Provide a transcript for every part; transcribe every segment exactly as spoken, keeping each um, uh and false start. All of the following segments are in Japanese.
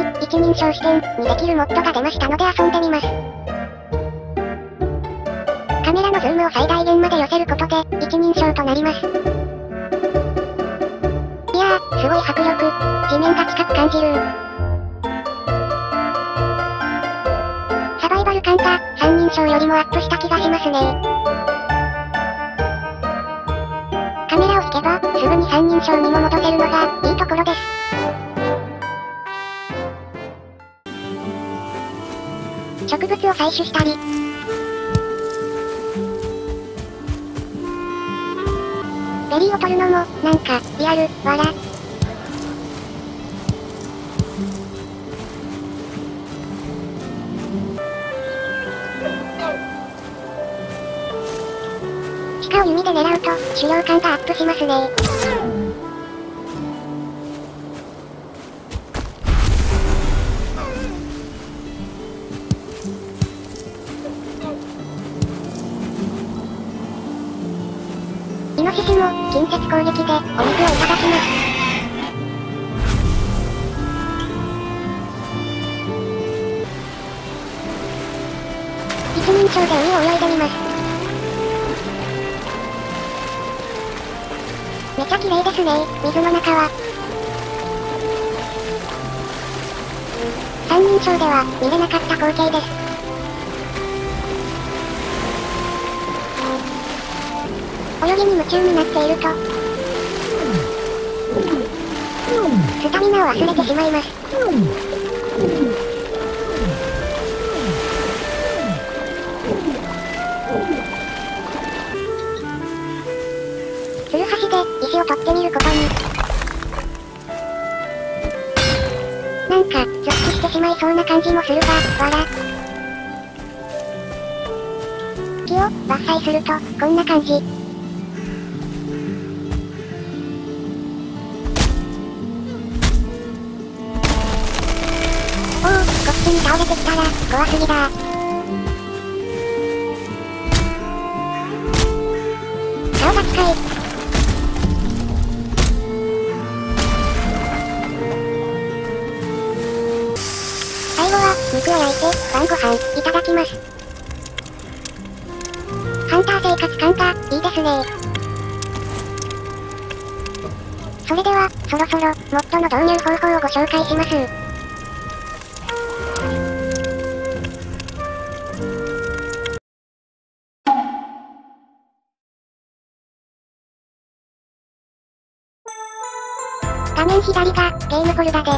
一人称視点にできるモッドが出ましたので遊んでみます。カメラのズームを最大限まで寄せることで、一人称となります。いやー、すごい迫力。地面が近く感じる。サバイバル感が、三人称よりもアップした気がしますね。カメラを引けば、すぐに三人称にも戻せるのが、いいところです。植物を採取したり。ベリーを取るのも、なんか、リアル、わら。鹿を弓で狙うと、狩猟感がアップしますね。イノシシも、近接攻撃で、お肉をいただきます。一人称で海を泳いでみます。めちゃ綺麗ですね、水の中は。三人称では、見れなかった光景です。泳ぎに夢中になっていると、スタミナを忘れてしまいます。ツルハシで石を取ってみることに。なんか、突起してしまいそうな感じもするが、わら。木を伐採すると、こんな感じ。おお、こっちに倒れてきたら、怖すぎだー。顔が近い。最後は、肉を焼いて、晩ご飯、いただきます。ハンター生活感が、いいですね。それでは、そろそろ、モッドの導入方法をご紹介します。画面左が、ゲームフォルダで。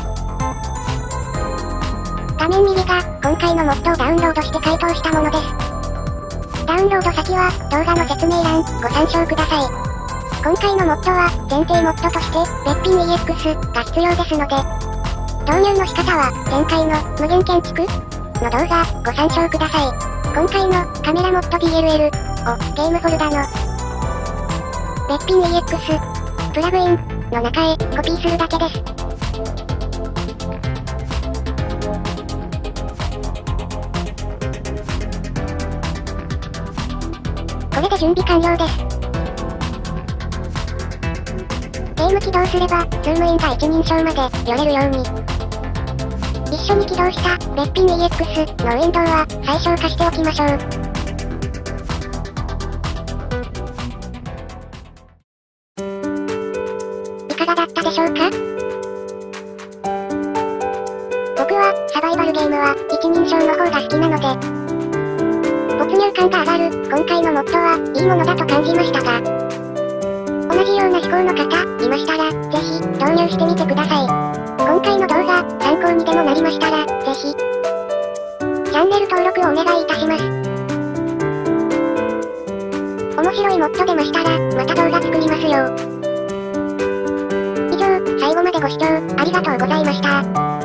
画面右が、今回のモッドをダウンロードして回答したものです。ダウンロード先は、動画の説明欄、ご参照ください。今回のモッドは、前提モッドとして、別品 イーエックス が必要ですので、導入の仕方は、前回の、無限建築の動画、ご参照ください。今回の、カメラモッド ディーエルエル を、ゲームフォルダの、別品 イーエックス、プラグイン、の中へ、コピーするだけです。これで準備完了です。ゲーム起動すれば、ズームインが一人称まで寄れるように。一緒に起動した別品 イーエックス のウィンドウは最小化しておきましょう。いかがだったでしょうか？僕はサバイバルゲームは一人称の方が好きなので、没入感が上がる今回のモッドはいいものだと感じましたが、同じような思考の方いましたら、ぜひ導入してみてください。今回の動画参考にでもなりましたら、ぜひチャンネル登録をお願いいたします。面白いモッド出ましたら、また動画作りますよ。以上、最後までご視聴ありがとうございました。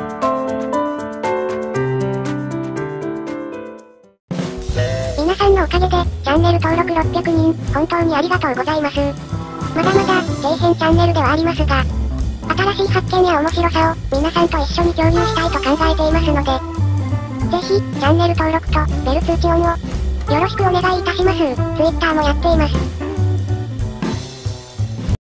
皆さんのおかげで、チャンネル登録ろっぴゃくにん、本当にありがとうございます。まだまだ、底辺チャンネルではありますが、新しい発見や面白さを、皆さんと一緒に共有したいと考えていますので、ぜひ、チャンネル登録と、ベル通知オンを、よろしくお願いいたします。Twitter もやっています。